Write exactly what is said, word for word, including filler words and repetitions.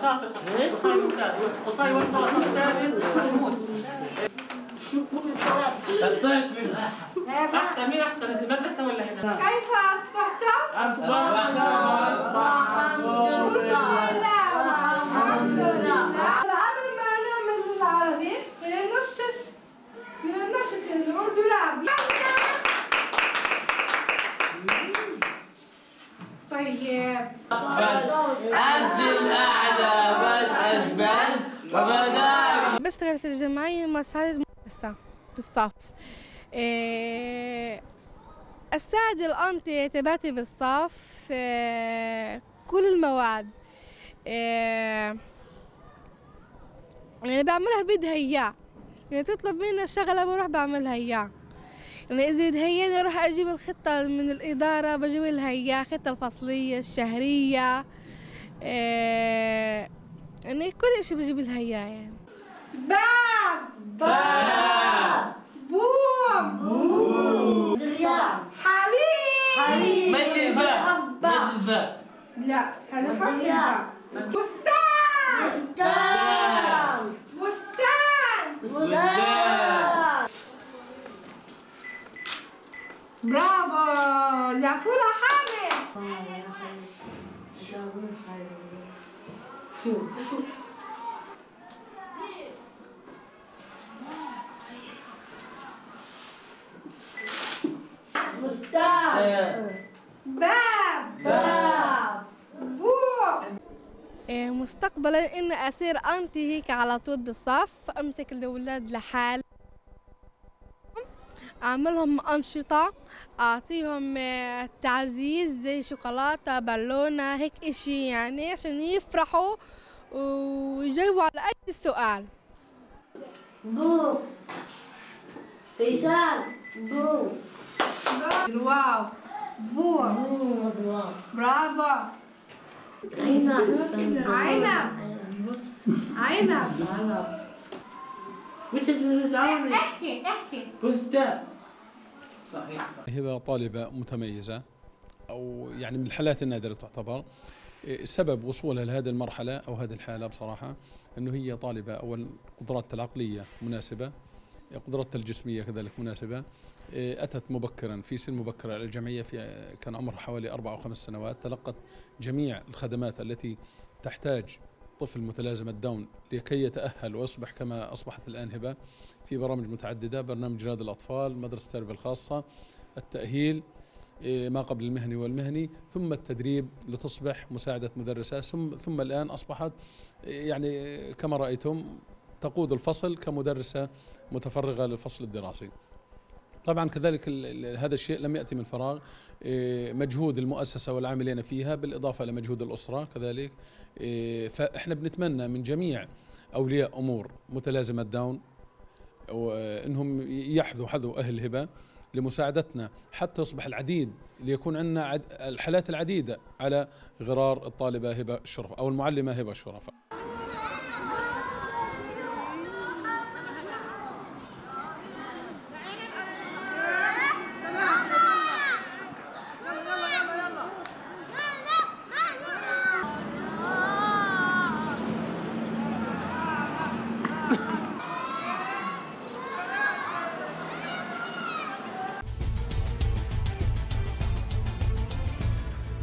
شاطر قصاي ممتاز قصاي وصل الصف السادس محمود. أحسن مين أحسن المدرسة ولا هنا؟ كيف أصبحت؟ أصبحت الحمد لله. العمل معنا من العربي من النشط من النشط الأردني. طيب. أنت الأعلى والأجمل ومدام. بشتغل في الجمعية مساعدة مدرسة بالصف. إيه أساعد الأنطية تبعتي بالصف إيه كل المواد. إيه يعني بعملها بدها إياه، يعني تطلب مني الشغلة بروح بعملها إياه. يعني إذا بدها إياني أروح أجيب الخطة من الإدارة بجيب لها إياها، الخطة الفصلية الشهرية إيه يعني كل إشي بجيب لها إياه يعني. باب باب بوم بوم حليب حليب مثل باب مثل باب لا هذا حرف الباء. بستان بستان بستان بستان. برافو زعفورة حامد. بستان باب باب بوم. مستقبلا اني اصير انتي هيك على طول بالصف، امسك الاولاد لحالي اعملهم انشطه، اعطيهم تعزيز زي شوكولاته بالونه هيك اشي يعني عشان يفرحوا ويجاوبوا على اي سؤال. بو فيصل بو الواو بو بو برافو. عنب عنب عنب. Which is his own? احكي احكي. بستان. صحيح صحيح. هبة طالبة متميزة أو يعني من الحالات النادرة تعتبر. سبب وصولها لهذه المرحلة أو هذه الحالة بصراحة أنه هي طالبة أول قدراتها العقلية مناسبة، قدراتها الجسمية كذلك مناسبة. أتت مبكرا في سن مبكرة إلى الجمعية، في كان عمرها حوالي أربع أو خمس سنوات، تلقت جميع الخدمات التي تحتاج طفل متلازمة داون لكي يتأهل ويصبح كما أصبحت الآن هبة في برامج متعددة، برنامج رياض الأطفال، مدرسة التربية الخاصة، التأهيل ما قبل المهني والمهني، ثم التدريب لتصبح مساعدة مدرسة، ثم ثم الآن أصبحت يعني كما رأيتم تقود الفصل كمدرسة متفرغة للفصل الدراسي. طبعا كذلك هذا الشيء لم يأتي من فراغ، مجهود المؤسسة والعاملين فيها بالإضافة إلى مجهود الأسرة كذلك. فإحنا بنتمنى من جميع أولياء أمور متلازمة داون أنهم يحذوا حذو أهل هبة لمساعدتنا حتى يصبح العديد، ليكون عندنا الحالات العديدة على غرار الطالبة هبة الشرفة أو المعلمة هبة الشرفة. Ha